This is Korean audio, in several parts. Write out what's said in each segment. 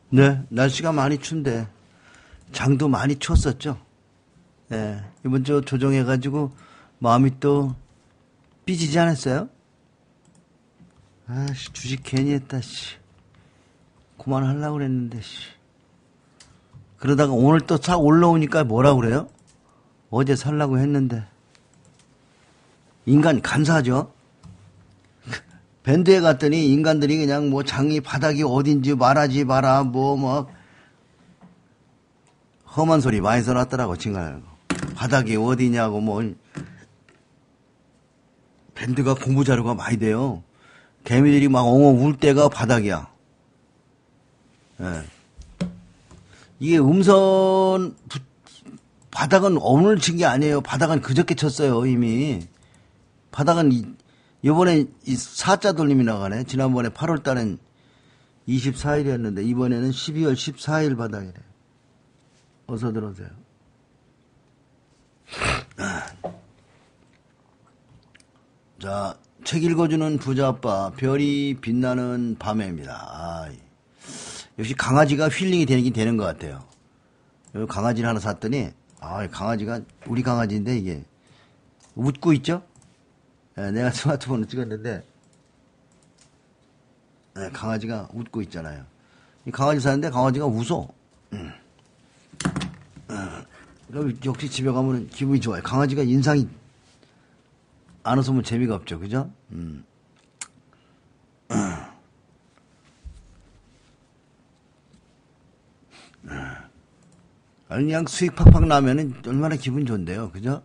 네, 날씨가 많이 춥는데 장도 많이 추웠었죠. 네, 이번 주 조정해가지고 마음이 또 삐지지 않았어요? 아씨, 주식 괜히 했다, 씨. 그만하려고 그랬는데, 씨. 그러다가 오늘 또 싹 올라오니까 뭐라 그래요? 어제 살라고 했는데. 인간 간사하죠? 밴드에 갔더니 인간들이 그냥 뭐 장이 바닥이 어딘지 말하지 마라, 막 험한 소리 많이 써놨더라고, 친구들. 바닥이 어디냐고, 밴드가 공부 자료가 많이 돼요. 개미들이 막 엉엉 울 때가 바닥이야. 예. 이게 바닥은 오늘 친 게 아니에요. 바닥은 그저께 쳤어요, 이미. 바닥은 이번에 4자 돌림이 나가네. 지난번에 8월 달엔 24일이었는데, 이번에는 12월 14일 바닥이래. 어서 들어오세요. 자, 책 읽어주는 부자아빠, 별이 빛나는 밤에입니다. 역시 강아지가 힐링이 되긴 되는 것 같아요. 여기 강아지를 하나 샀더니, 강아지가, 우리 강아지인데 이게, 웃고 있죠? 네, 내가 스마트폰을 찍었는데, 네, 강아지가 웃고 있잖아요. 이 강아지 사는데 강아지가 웃어. 역시 집에 가면 기분이 좋아요. 강아지가 인상이 안 웃으면 재미가 없죠. 그죠? 아니, 그냥 수익 팍팍 나면은 얼마나 기분 좋은데요. 그죠?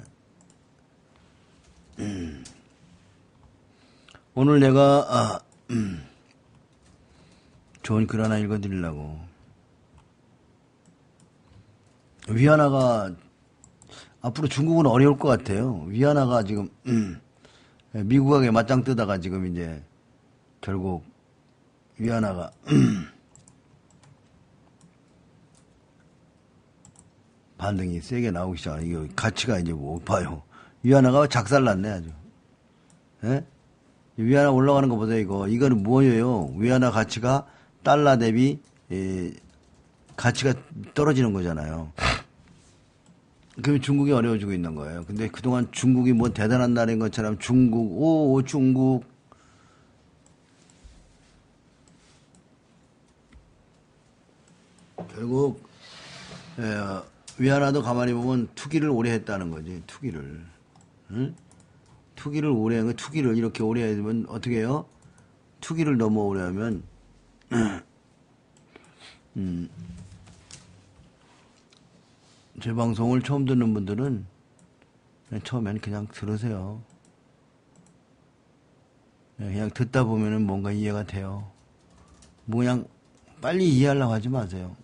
오늘 내가, 좋은 글 하나 읽어드리려고. 위안화가, 앞으로 중국은 어려울 것 같아요. 위안화가 지금, 미국하게 맞짱 뜨다가 지금 이제, 결국, 위안화가, 반등이 세게 나오기 시작하네. 이거 가치가 이제 못 봐요. 위안화가 작살났네, 아주. 예? 위안화 올라가는 거 보세요, 이거. 이거는 뭐예요? 위안화 가치가 달러 대비, 가치가 떨어지는 거잖아요. 그러면 중국이 어려워지고 있는 거예요. 근데 그동안 중국이 뭐 대단한 나라인 것처럼 중국. 결국, 위안화도 가만히 보면 투기를 오래 했다는 거지, 투기를. 응? 투기를 오래 한 거, 투기를 이렇게 오래 하면 어떻게 해요? 투기를 너무 오래 하면, 제 방송을 처음 듣는 분들은 처음엔 그냥 들으세요. 그냥 듣다 보면은 뭔가 이해가 돼요. 뭐 그냥 빨리 이해하려고 하지 마세요.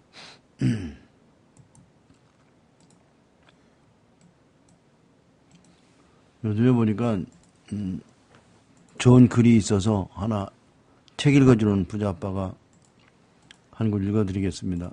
요즘에 보니까 좋은 글이 있어서 하나 책 읽어주는 부자아빠가 한 글 읽어드리겠습니다.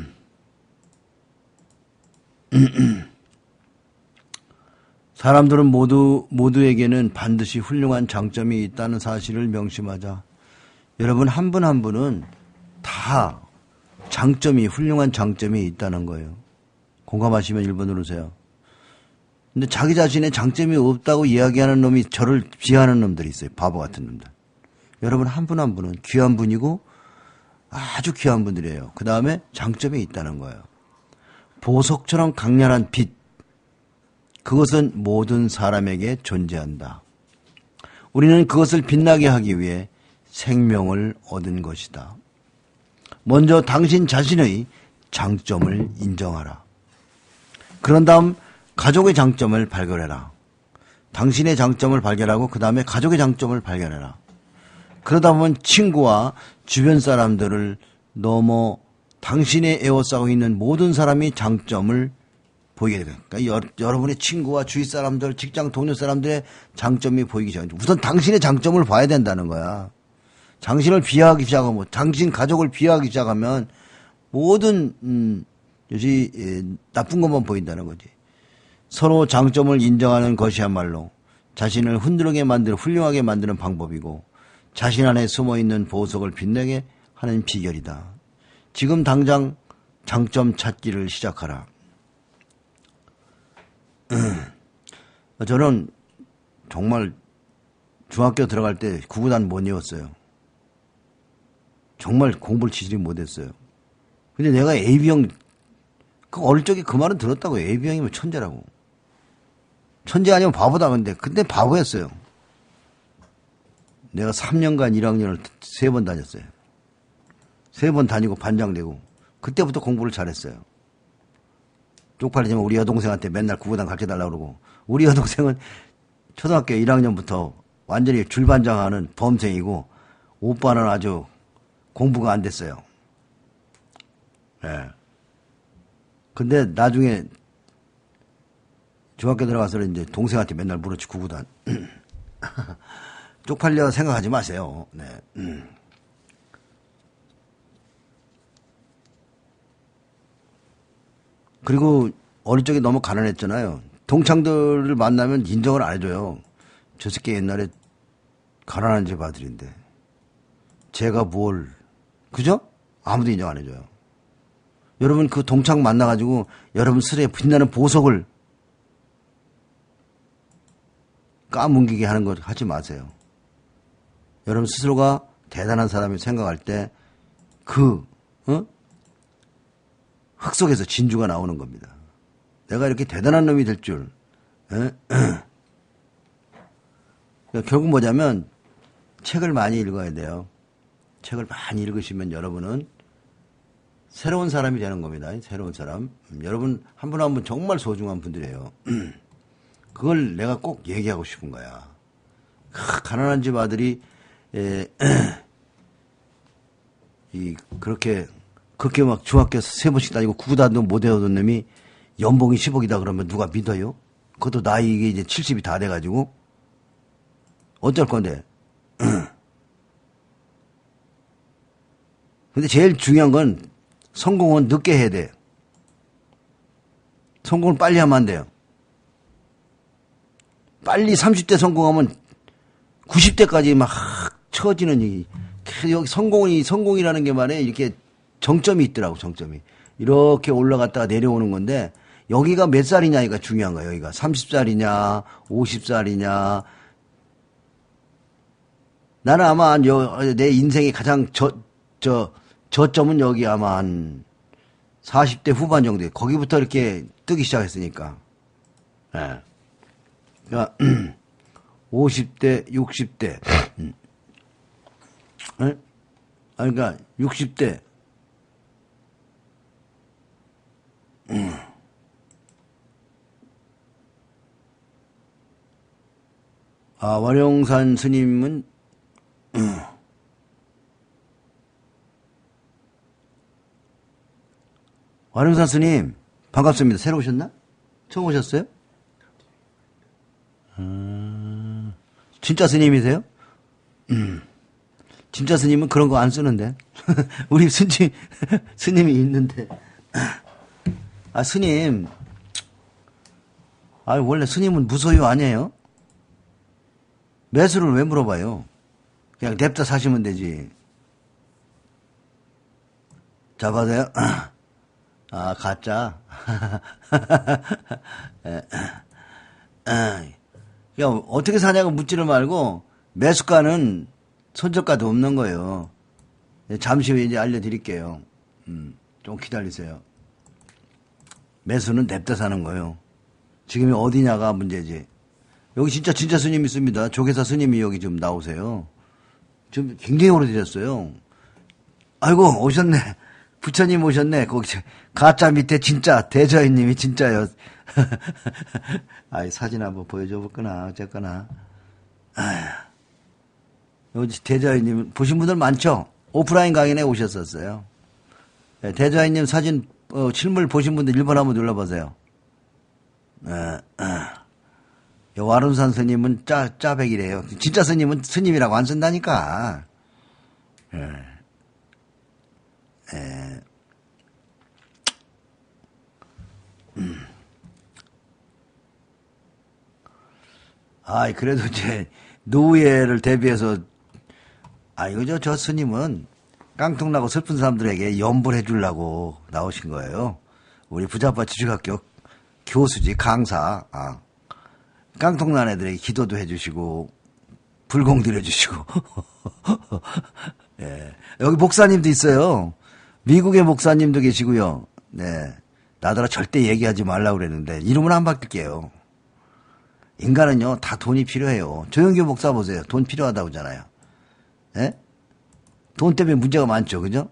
사람들은 모두에게는 반드시 훌륭한 장점이 있다는 사실을 명심하자. 여러분 한 분 한 분은 다 훌륭한 장점이 있다는 거예요. 공감하시면 1번 누르세요. 근데 자기 자신의 장점이 없다고 이야기하는 놈이 저를 비하하는 놈들이 있어요. 바보 같은 놈들. 여러분 한 분 한 분은 귀한 분이고 아주 귀한 분들이에요. 그 다음에 장점이 있다는 거예요. 보석처럼 강렬한 빛. 그것은 모든 사람에게 존재한다. 우리는 그것을 빛나게 하기 위해 생명을 얻은 것이다. 먼저 당신 자신의 장점을 인정하라. 그런 다음 가족의 장점을 발견해라. 당신의 장점을 발견하고 그 다음에 가족의 장점을 발견해라. 그러다 보면 친구와 주변 사람들을 넘어 당신의 에워싸고 있는 모든 사람이 장점을 보이게 돼요. 그러니까 여러분의 친구와 주위 사람들, 직장 동료 사람들의 장점이 보이기 시작합니다. 우선 당신의 장점을 봐야 된다는 거야. 당신을 비하하기 시작하면, 당신 가족을 비하하기 시작하면 모든 나쁜 것만 보인다는 거지. 서로 장점을 인정하는 것이야말로 자신을 훌륭하게 만드는 방법이고 자신 안에 숨어있는 보석을 빛내게 하는 비결이다. 지금 당장 장점 찾기를 시작하라. 저는 정말 중학교 들어갈 때 구구단 못 외웠어요. 정말 공부를 지질이 못했어요. 근데 내가 AB형, 어릴 적에 그 말은 들었다고. AB형이면 천재라고. 천재 아니면 바보다. 근데 그때 바보였어요. 내가 3년간 1학년을 3번 다녔어요. 3번 다니고 반장되고 그때부터 공부를 잘했어요. 쪽팔리지만 우리 여동생한테 맨날 구구단 가르쳐달라고 그러고, 우리 여동생은 초등학교 1학년부터 완전히 줄반장하는 범생이고 오빠는 아주 공부가 안 됐어요. 예. 근데 나중에 중학교 들어가서 이제 동생한테 맨날 물었지, 구구단. 쪽팔려 생각하지 마세요. 네. 그리고 어릴 적에 너무 가난했잖아요. 동창들을 만나면 인정을 안 해줘요. 저 새끼 옛날에 가난한 집 아들인데 제가 뭘, 그죠? 아무도 인정 안 해줘요. 여러분 그 동창 만나가지고 여러분 슬에 빛나는 보석을 까뭉기게 하는 거 하지 마세요. 여러분 스스로가 대단한 사람이 생각할 때 흙 속에서 진주가 나오는 겁니다. 내가 이렇게 대단한 놈이 될 줄. 결국 뭐냐면 책을 많이 읽어야 돼요. 책을 많이 읽으시면 여러분은 새로운 사람이 되는 겁니다. 새로운 사람. 여러분 한 분 한 분 정말 소중한 분들이에요. 그걸 내가 꼭 얘기하고 싶은 거야. 가난한 집 아들이 그렇게 막 중학교 3번씩 다니고 구구단도 못 외우던 놈이 연봉이 10억이다 그러면 누가 믿어요? 그것도 나이 이제 70이 다 돼가지고 어쩔 건데. 근데 제일 중요한 건 성공은 늦게 해야 돼. 성공을 빨리 하면 안 돼요. 빨리 30대 성공하면 90대까지 막 처지는 여기 성공이라는 게 말이에요. 이렇게 정점이 있더라고, 정점이. 이렇게 올라갔다가 내려오는 건데, 여기가 몇 살이냐가 중요한 거예요, 여기가. 30살이냐, 50살이냐. 나는 아마 내 인생의 가장 저점은 여기 아마 한 40대 후반 정도에 거기부터 이렇게 뜨기 시작했으니까. 예. 그러니까 50대, 60대. 그러니까 60대. 완영산 스님은 완영산 스님 반갑습니다. 새로 오셨나? 처음 오셨어요? 진짜 스님이세요? 진짜 스님은 그런 거 안 쓰는데. 우리 스님이 있는데. 스님. 원래 스님은 무소유 아니에요? 매수를 왜 물어봐요? 그냥 냅다 사시면 되지. 자, 봐세요. 가짜. 그냥 어떻게 사냐고 묻지를 말고 매수가는 손절가도 없는 거예요. 잠시 후에 이제 알려드릴게요. 좀 기다리세요. 매수는 냅다 사는 거예요. 지금이 어디냐가 문제지. 여기 진짜 스님 있습니다. 조계사 스님이 여기 좀 나오세요. 좀 굉장히 오래되셨어요. 아이고 오셨네. 부처님 오셨네. 거기 가짜 밑에 진짜 대자인님이 진짜요. 사진 한번 보여줘 볼거나 어쨌거나. 여기 대자인님 보신 분들 많죠? 오프라인 강연에 오셨었어요. 네, 대자인님 사진 실물 보신 분들 1번 한번 눌러보세요. 와룬산 스님은 짜백이래요. 진짜 스님은 스님이라고 안 쓴다니까. 그래도 이제 노예를 대비해서 이거 저 스님은 깡통나고 슬픈 사람들에게 염불해 주려고 나오신 거예요. 우리 부자빠 주식학교 교수지, 강사. 깡통난 애들에게 기도도 해주시고, 불공 드려주시고. 예. 여기 목사님도 있어요. 미국의 목사님도 계시고요. 네. 나더러 절대 얘기하지 말라고 그랬는데, 이름은 안 바뀔게요. 인간은요, 다 돈이 필요해요. 조영규 목사 보세요. 돈 필요하다고 하잖아요. 예? 돈 때문에 문제가 많죠. 그죠?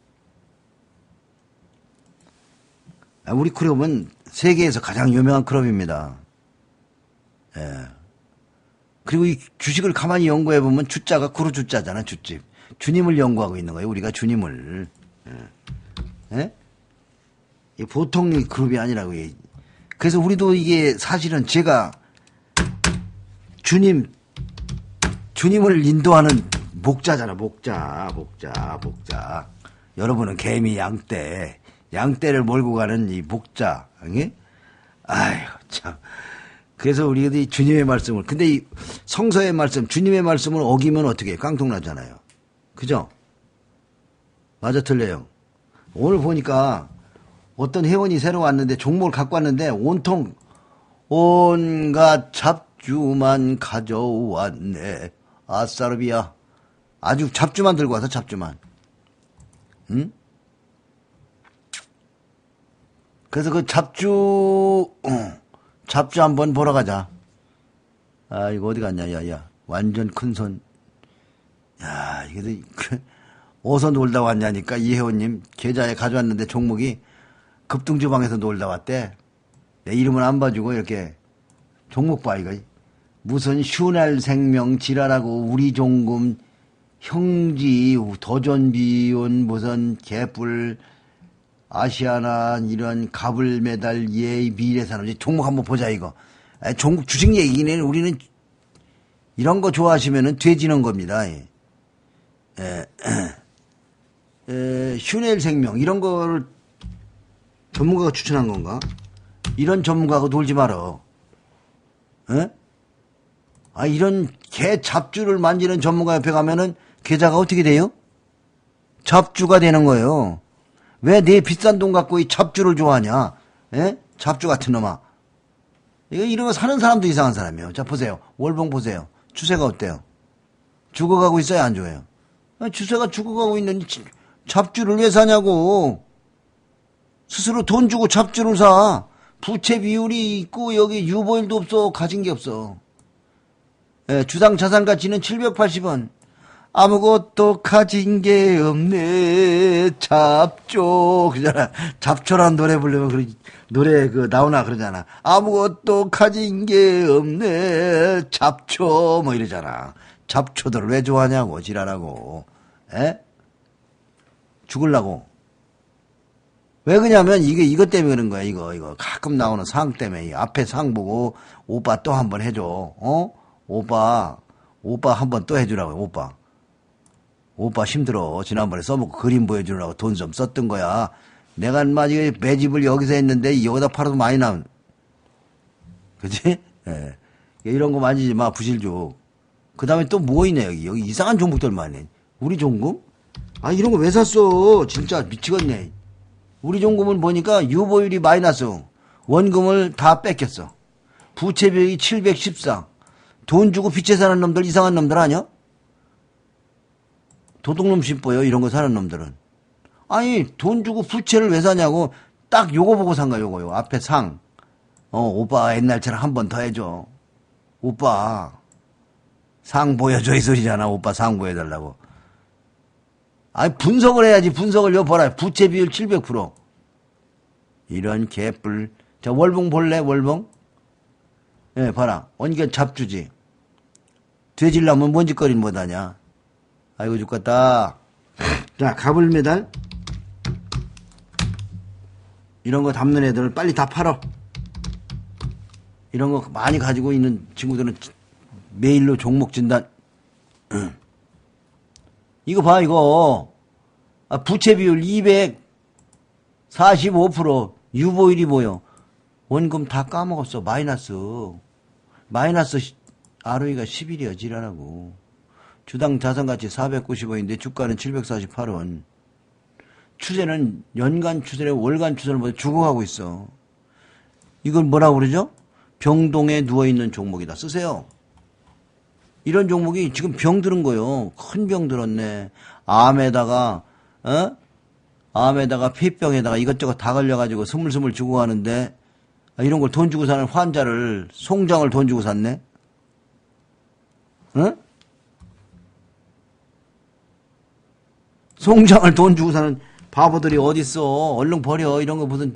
우리 클럽은 세계에서 가장 유명한 클럽입니다. 예. 그리고 이 주식을 가만히 연구해보면 주자가 구루 주자잖아, 주집. 주님을 연구하고 있는 거예요, 우리가 주님을. 예? 예? 보통 그룹이 아니라고. 그래서 우리도 이게 사실은 제가 주님을 인도하는 목자잖아, 목자. 여러분은 개미, 양떼를 몰고 가는 이 목자. 예? 아유, 참. 그래서 우리가 이 주님의 말씀을, 근데 이 성서의 말씀, 주님의 말씀을 어기면 어떻게 해? 깡통나잖아요. 그죠? 맞아, 틀려요. 오늘 보니까 어떤 회원이 새로 왔는데 종목을 갖고 왔는데 온통 온갖 잡주만 가져왔네. 아싸르비야. 아주 잡주만 들고 와서 잡주만. 응? 그래서 그 잡주 한번 보러 가자. 이거 어디 갔냐, 야. 완전 큰 손. 야, 이게 어디서 놀다 왔냐니까 이 회원님 계좌에 가져왔는데 종목이 급등주방에서 놀다 왔대. 내 이름은 안 봐주고 이렇게 종목 봐, 이거. 무슨 슈넬 생명 지랄하고 우리 종금 형지 도전비온 무슨 개뿔 아시아나 이런 갑을 매달 예 미래산업 종목 한번 보자 이거. 종목 주식 얘기는 우리는 이런 거 좋아하시면은 돼지는 겁니다. 슈넬 생명 이런 거를 전문가가 추천한 건가? 이런 전문가하고 놀지 말어. 이런 개 잡주를 만지는 전문가 옆에 가면은 계좌가 어떻게 돼요? 잡주가 되는 거예요. 왜 내 비싼 돈 갖고 이 잡주를 좋아하냐? 잡주 같은 놈아. 이런 거 사는 사람도 이상한 사람이에요. 자, 보세요. 월봉 보세요. 추세가 어때요? 죽어가고 있어요? 안 좋아요? 추세가 죽어가고 있는 잡주를 왜 사냐고. 스스로 돈 주고 잡주를 사. 부채 비율이 있고 여기 유보율도 없어. 가진 게 없어. 주당 자산 가치는 780원. 아무것도 가진 게 없네. 잡초. 그잖아. 잡초란 노래 부르면 노래 나오나 그러잖아. 아무것도 가진 게 없네. 잡초. 뭐 이러잖아. 잡초들 왜 좋아하냐고. 지랄하고. 죽을라고. 왜 그러냐면 이것 때문에 그런 거야. 이거. 가끔 나오는 상 때문에. 앞에 상 보고 오빠 또 한번 해줘. 오빠 한번 또 해주라고. 오빠 힘들어. 지난번에 써먹고 그림 보여주려고 돈 좀 썼던 거야. 내가 마지막에 매집을 여기서 했는데 여기다 팔아도 많이 나온. 그치? 예. 이런 거 만지지 마. 부실족. 그 다음에 또 뭐 있냐 여기 이상한 종목들 많네. 우리 종금? 이런 거 왜 샀어? 진짜 미치겠네. 우리 종금을 보니까 유보율이 마이너스. 원금을 다 뺏겼어. 부채 비율이 714. 돈 주고 빚에 사는 놈들 이상한 놈들 아니야? 도둑놈 심보요 이런 거 사는 놈들은. 돈 주고 부채를 왜 사냐고. 딱 요거 보고 산 거야. 요거 앞에 상. 오빠 옛날처럼 한 번 더 해줘. 오빠 상 보여줘 이 소리잖아. 오빠 상 보여달라고. 분석을 해야지. 분석을 요 봐라. 부채 비율 700%. 이런 개뿔. 자, 월봉 볼래? 월봉? 예, 봐라. 원견 잡주지. 돼질라면 뭔 짓거리는 못하냐. 아이고 죽겠다. 자, 갑을 매달. 이런 거 담는 애들을 빨리 다 팔어. 이런 거 많이 가지고 있는 친구들은 메일로 종목 진단. 이거 봐, 이거. 부채 비율 245%. 유보율이 뭐요? 원금 다 까먹었어. 마이너스 ROE가 10이야, 지랄하고. 주당 자산가치 490원인데 주가는 748원. 추세는 연간 추세를 월간 추세를 보다 죽어가고 있어. 이걸 뭐라고 그러죠? 병동에 누워있는 종목이다. 쓰세요. 이런 종목이 지금 병 들은 거요. 큰 병 들었네. 암에다가 폐병에다가 이것저것 다 걸려가지고 스물스물 죽어가는데 이런 걸 돈 주고 사는 환자를 송장을 돈 주고 샀네. 응? 송장을 돈 주고 사는 바보들이 어딨어. 얼른 버려. 이런 거 무슨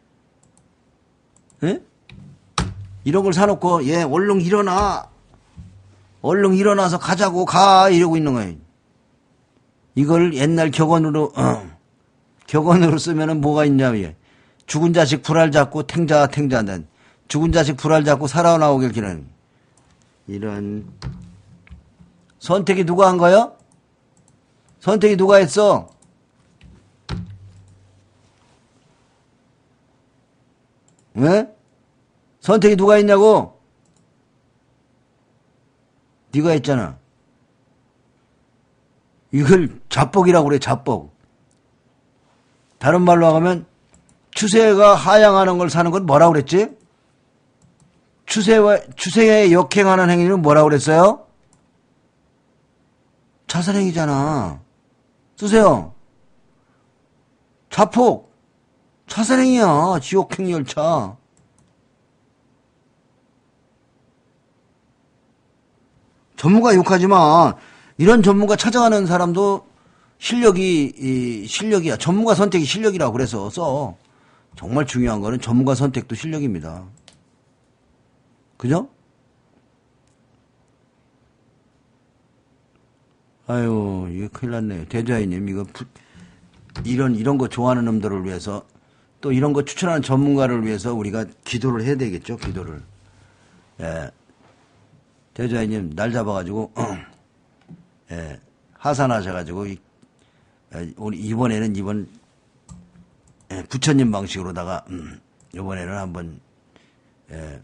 에? 이런 걸 사놓고 얘 얼른 일어나. 얼른 일어나서 가자고 가 이러고 있는 거예요. 이걸 옛날 격언으로 쓰면은 뭐가 있냐면 죽은 자식 불알 잡고 탱자한다. 죽은 자식 불알 잡고 살아나오길 기는 이런 선택이 누가 한 거요? 선택이 누가 했어? 왜? 선택이 누가 했냐고? 네가 했잖아. 이걸 잡복이라고 그래, 잡복. 다른 말로 하면 추세가 하향하는 걸 사는 건 뭐라고 그랬지? 추세에 역행하는 행위는 뭐라고 그랬어요? 차선행위잖아. 쓰세요. 자폭. 차선행위야. 지옥행 열차. 전문가 욕하지만 이런 전문가 찾아가는 사람도 실력이야. 전문가 선택이 실력이라고 그래서 써. 정말 중요한 거는 전문가 선택도 실력입니다. 그죠? 아유, 이게 큰일 났네요. 대자이님, 이런 거 좋아하는 놈들을 위해서 또 이런 거 추천하는 전문가를 위해서 우리가 기도를 해야 되겠죠, 기도를. 예. 대자이님, 날 잡아가지고, 예. 하산하셔가지고, 우리 이번 부처님 방식으로다가, 이번에는 한번, 예.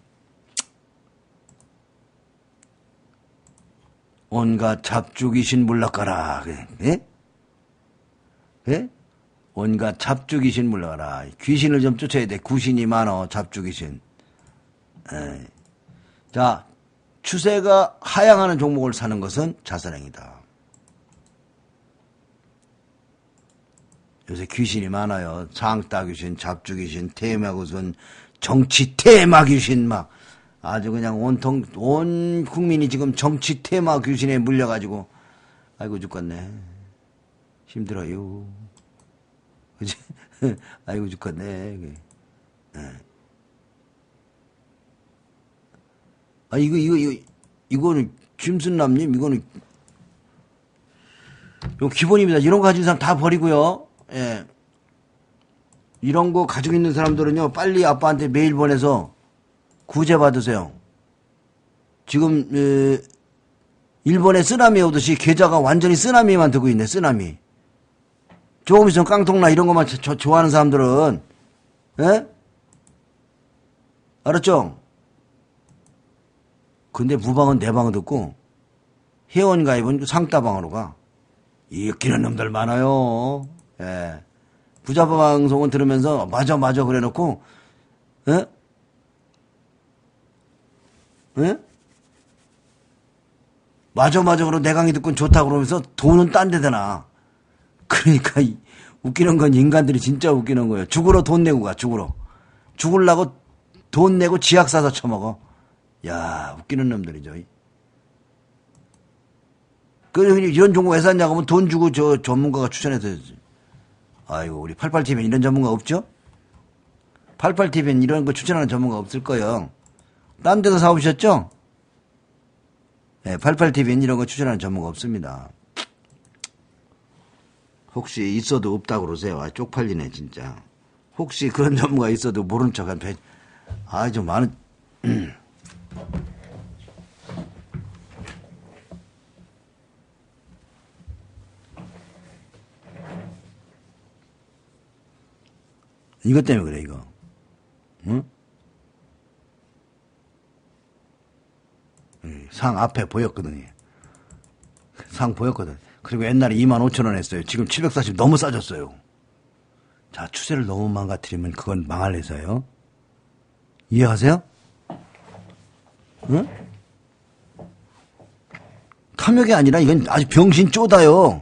온갖 잡죽이신 물러가라. 예? 예? 온갖 잡죽이신 물러가라. 귀신을 좀 쫓아야 돼. 구신이 많어. 잡죽이신. 예. 자, 추세가 하향하는 종목을 사는 것은 자선행이다. 요새 귀신이 많아요. 상따 귀신, 잡주 귀신, 테마 귀신, 정치 테마 귀신 막 아주 그냥 온 국민이 지금 정치 테마 귀신에 물려가지고 아이고 죽겠네. 힘들어요. 그치? 아이고 죽겠네. 아 이거는 김순남님 이거는 요 기본입니다. 이런 거 가진 사람 다 버리고요. 예. 이런 거 가지고 있는 사람들은요, 빨리 아빠한테 메일 보내서 구제 받으세요. 지금, 일본에 쓰나미 오듯이 계좌가 완전히 쓰나미만 들고 있네, 쓰나미. 조금 있으면 깡통나 이런 것만 좋아하는 사람들은, 예? 알았죠? 근데 무방은 내 방을 듣고, 회원가입은 상따방으로 가. 이기는 놈들 많아요. 예. 부자 방송은 들으면서 맞아 그래 놓고 예? 예? 맞아 그러고 내 강의 듣고 좋다 그러면서 돈은 딴 데 대나. 그러니까 웃기는 건 인간들이 진짜 웃기는 거예요. 죽으러 돈 내고 가. 죽으려고 돈 내고 지약 사서 처먹어. 야, 웃기는 놈들이죠. 이런 종목 왜 샀냐고 하면 돈 주고 저 전문가가 추천해서 아이고, 우리 88TV는 이런 전문가 없죠? 88TV는 이런 거 추천하는 전문가 없을 거예요. 딴 데서 사오셨죠? 네, 88TV는 이런 거 추천하는 전문가 없습니다. 혹시 있어도 없다고 그러세요. 아, 쪽팔리네, 진짜. 혹시 그런 전문가 있어도 모른 척한 좀 많은, 이것 때문에 그래, 이거. 응? 상 앞에 보였거든요. 상 보였거든. 그리고 옛날에 25,000원 했어요. 지금 740 너무 싸졌어요. 자, 추세를 너무 망가뜨리면 그건 망할 회사예요. 이해하세요? 응? 탐욕이 아니라 이건 아주 병신 쪼다요.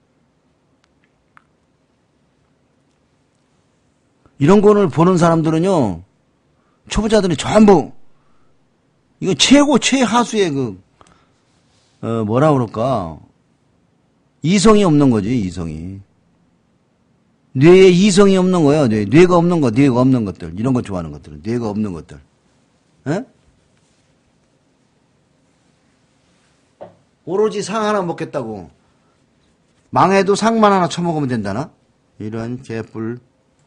이런 거를 보는 사람들은요, 초보자들이 전부, 이거 최하수의 뭐라 그럴까. 이성이 없는 거지, 이성이. 뇌에 이성이 없는 거예요. 뇌가 없는 거, 뇌가 없는 것들. 이런 거 좋아하는 것들은. 뇌가 없는 것들. 에? 오로지 상 하나 먹겠다고. 망해도 상만 하나 처먹으면 된다나? 이런 개뿔.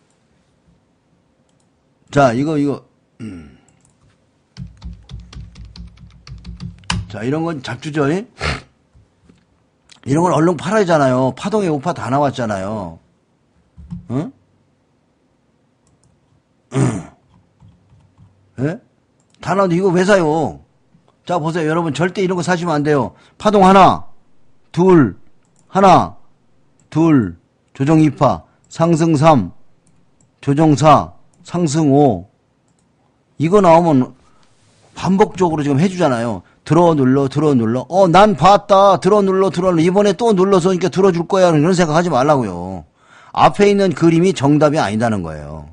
자, 이거. 자, 이런 건 잡주죠? 이런 건 얼른 팔아야잖아요. 파동에 우파 다 나왔잖아요. 응? 예? 다 나왔는데 이거 왜 사요? 자, 보세요. 여러분, 절대 이런 거 사시면 안 돼요. 파동 하나, 둘, 하나, 둘, 조정 2파, 상승 3, 조정 4, 상승 5. 이거 나오면 반복적으로 지금 해주잖아요. 들어 눌러. 난 봤다. 들어 눌러. 이번에 또 눌러서 그러니까 들어줄 거야. 이런 생각 하지 말라고요. 앞에 있는 그림이 정답이 아니다는 거예요.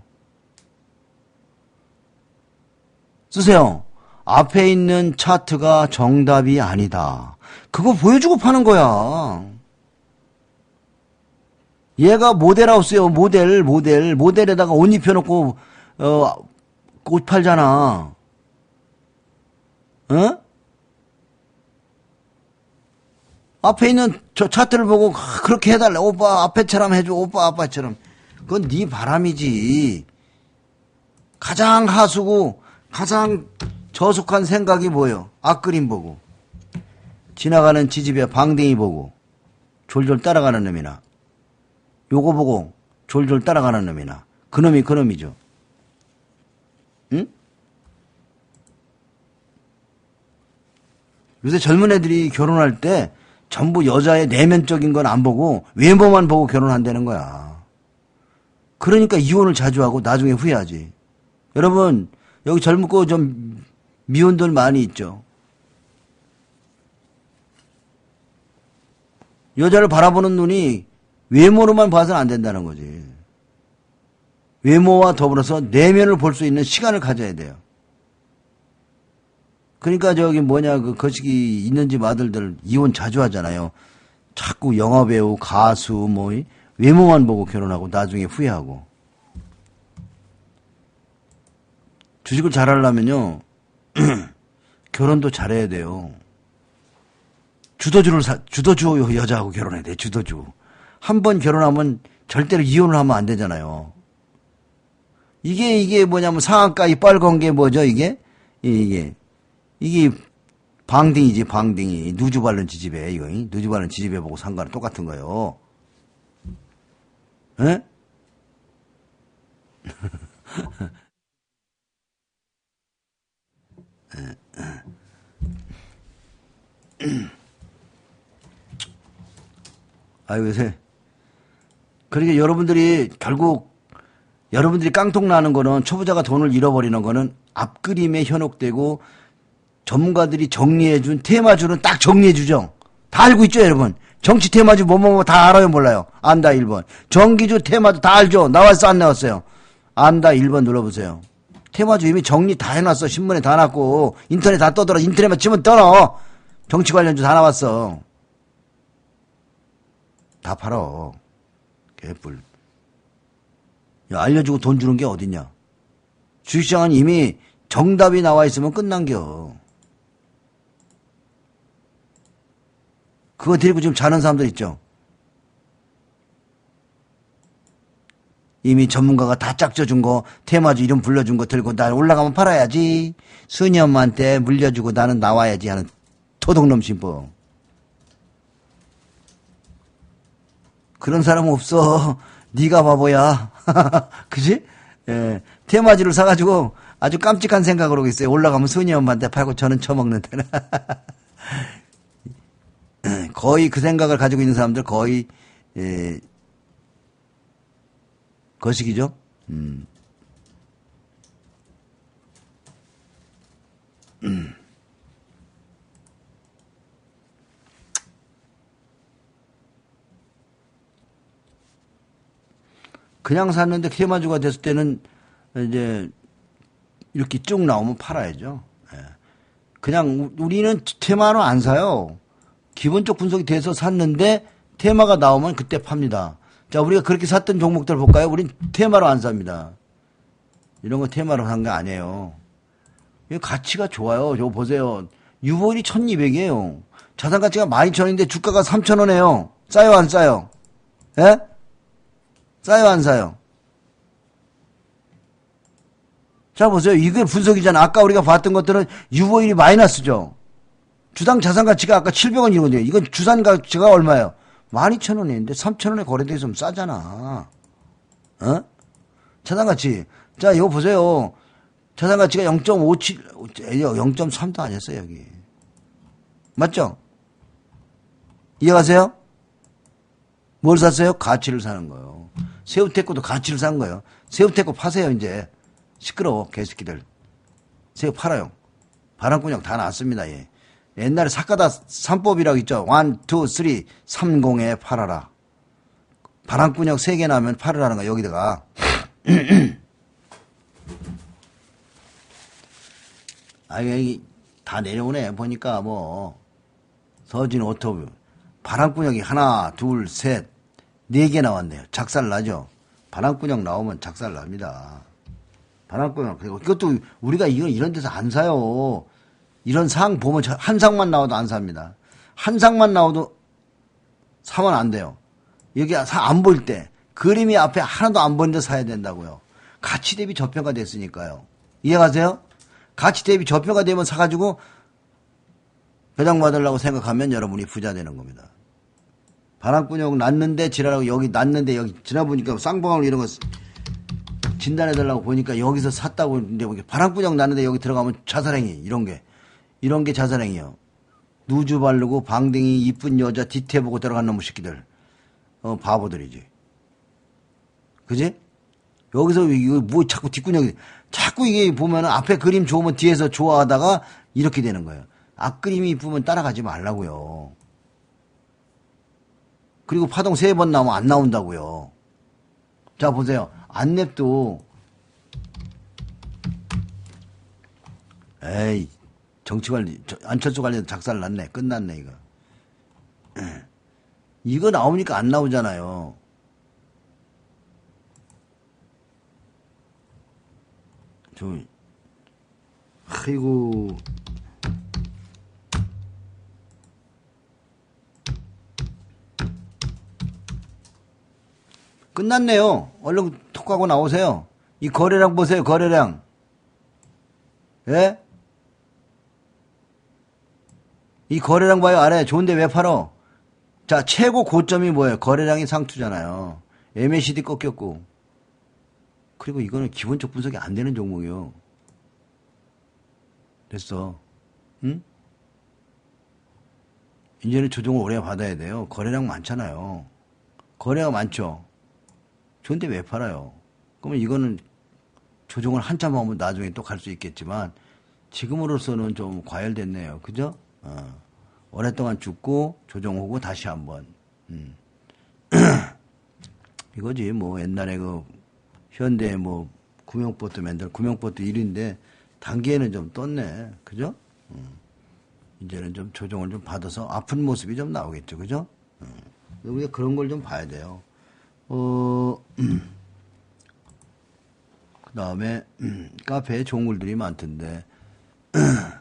쓰세요. 앞에 있는 차트가 정답이 아니다. 그거 보여주고 파는 거야. 얘가 모델하우스요. 모델에다가 옷 입혀놓고 옷 팔잖아. 어? 앞에 있는 저 차트를 보고 그렇게 해달래. 오빠 앞에처럼 해줘. 오빠 아빠처럼. 그건 네 바람이지. 가장 하수고 가장 저속한 생각이 뭐예요? 앞그림 보고 지나가는 지집에 방댕이 보고 졸졸 따라가는 놈이나 요거 보고 졸졸 따라가는 놈이나 그놈이죠. 응? 요새 젊은 애들이 결혼할 때 전부 여자의 내면적인 건 안 보고 외모만 보고 결혼한다는 거야. 그러니까 이혼을 자주 하고 나중에 후회하지. 여러분 여기 젊고 좀 미혼들 많이 있죠. 여자를 바라보는 눈이 외모로만 봐서는 안 된다는 거지. 외모와 더불어서 내면을 볼 수 있는 시간을 가져야 돼요. 그러니까 그 거시기 있는 집 아들들 이혼 자주 하잖아요. 자꾸 영화배우, 가수 외모만 보고 결혼하고 나중에 후회하고. 주식을 잘하려면요. 결혼도 잘해야 돼요. 주도주 여자하고 결혼해야 돼. 주도주. 한 번 결혼하면 절대로 이혼을 하면 안 되잖아요. 이게 뭐냐면 상한가 이 빨간 게 뭐죠? 이게 방딩이지, 방딩이. 누주 바른 지집에, 이거. 누주 바른 지집에 보고 산 거랑 똑같은 거예요. 에? 아유, 요새. 그러니까 결국 여러분들이 깡통 나는 거는 초보자가 돈을 잃어버리는 거는 앞그림에 현혹되고 전문가들이 정리해준 테마주는 딱 정리해주죠. 다 알고 있죠, 여러분. 정치 테마주 뭐뭐 다 알아요, 몰라요? 안다 1번. 전기주 테마주 다 알죠? 나왔어, 안 나왔어요? 안다 1번 눌러보세요. 테마주 이미 정리 다 해놨어. 신문에 다 놨고 인터넷 다 떠들어. 인터넷만 치면 떠러. 정치 관련주 다 나왔어. 다 팔어. 개뿔. 야, 알려주고 돈 주는 게 어딨냐. 주식시장은 이미 정답이 나와 있으면 끝난겨. 그거 데리고 지금 자는 사람들 있죠. 이미 전문가가 다 짝져준 거, 테마주 이름 불러준 거 들고 나 올라가면 팔아야지. 순이 엄마한테 물려주고 나는 나와야지 하는 도둑놈 심보. 그런 사람은 없어. 네가 바보야. 그지? 예. 테마주를 사가지고 아주 깜찍한 생각을 하고 있어요. 올라가면 순이 엄마한테 팔고 저는 처먹는다. 거의 그 생각을 가지고 있는 사람들 거의 거식이죠. 그냥 샀는데 테마주가 됐을 때는 이제 이렇게 쭉 나오면 팔아야죠. 예. 그냥 우리는 테마로 안 사요. 기본적 분석이 돼서 샀는데 테마가 나오면 그때 팝니다. 자, 우리가 그렇게 샀던 종목들 볼까요? 우린 테마로 안 삽니다. 이런 거 테마로 산 게 아니에요. 이 가치가 좋아요. 저거 보세요. 유보율이 1200이에요. 자산 가치가 12,000원인데 주가가 3,000원이에요. 싸요, 안 싸요? 예? 싸요, 안 싸요? 자, 보세요. 이게 분석이잖아. 아까 우리가 봤던 것들은 유보율이 마이너스죠. 주당 자산 가치가 아까 700원 이거든요. 이건 주산 가치가 얼마예요? 12,000원인데 3,000원에 거래돼 있으면 싸잖아. 어? 자산 가치. 자, 이거 보세요. 자산 가치가 0.57, 0.3도 아니었어요, 여기. 맞죠? 이해가세요? 뭘 샀어요? 가치를 사는 거예요. 새우태고도 가치를 산 거예요. 새우태고 파세요, 이제. 시끄러워, 개새끼들. 새우 팔아요. 바람꾼형 다 나왔습니다, 얘. 옛날에 사카다 3법이라고 있죠. 1, 2, 3, 30에 팔아라. 바람꾼형 3개 나면 팔으라는 거야, 여기다가. 아, 여기 다 내려오네. 보니까 뭐, 서진 오토뷰. 바람꾼형이 하나, 둘, 셋, 4개 나왔네요. 작살 나죠? 바람꾼형 나오면 작살 납니다. 바람꾼형. 그것도 우리가 이런 데서 안 사요. 이런 상 보면 한 상만 나와도 안 삽니다. 한 상만 나와도 사면 안 돼요. 여기 안 볼 때 그림이 앞에 하나도 안 보이는데 사야 된다고요. 가치 대비 저평가 됐으니까요. 이해가세요? 가치 대비 저평가 되면 사가지고 배당받으려고 생각하면 여러분이 부자 되는 겁니다. 바람꾼형 났는데 지랄하고 여기 났는데 여기 지나보니까 쌍방울 이런 거 진단해달라고 보니까 여기서 샀다고 근데 바람꾼형 났는데 여기 들어가면 자살행위 이런 게 자살행위요. 누주 바르고 방댕이 이쁜 여자 뒤태 보고 들어간 놈의 새끼들. 바보들이지. 그지? 여기서 이거 뭐 자꾸 뒷구녕이 자꾸 이게 보면은 앞에 그림 좋으면 뒤에서 좋아하다가 이렇게 되는 거예요. 앞그림이 이쁘면 따라가지 말라고요. 그리고 파동 3번 나오면 안 나온다고요. 자, 보세요. 안랩도 에이 정치관리 안철수 관련 작살 났네. 끝났네 이거. 이거 나오니까 안 나오잖아요. 아이고 끝났네요. 얼른 톡하고 나오세요. 이 거래량 보세요. 거래량. 예? 이 거래량 봐요. 아래 좋은데 왜 팔어? 자, 최고 고점이 뭐예요? 거래량이 상투잖아요. MACD 꺾였고. 그리고 이거는 기본적 분석이 안 되는 종목이에요. 됐어. 응? 이제는 조정을 오래 받아야 돼요. 거래량 많잖아요. 거래가 많죠. 좋은데 왜 팔아요? 그러면 이거는 조정을 한참 하면 나중에 또 갈 수 있겠지만 지금으로서는 좀 과열됐네요. 그죠? 오랫동안 죽고 조정하고 다시 한번. 이거지. 뭐 옛날에 그 현대 뭐 구명보트 맨들 구명보트 1인데 단기에는 좀 떴네. 그죠? 이제는 좀 조정을 좀 받아서 아픈 모습이 좀 나오겠죠. 그죠? 우리가 그런 걸 좀 봐야 돼요. 그 다음에 카페에 종물들이 많던데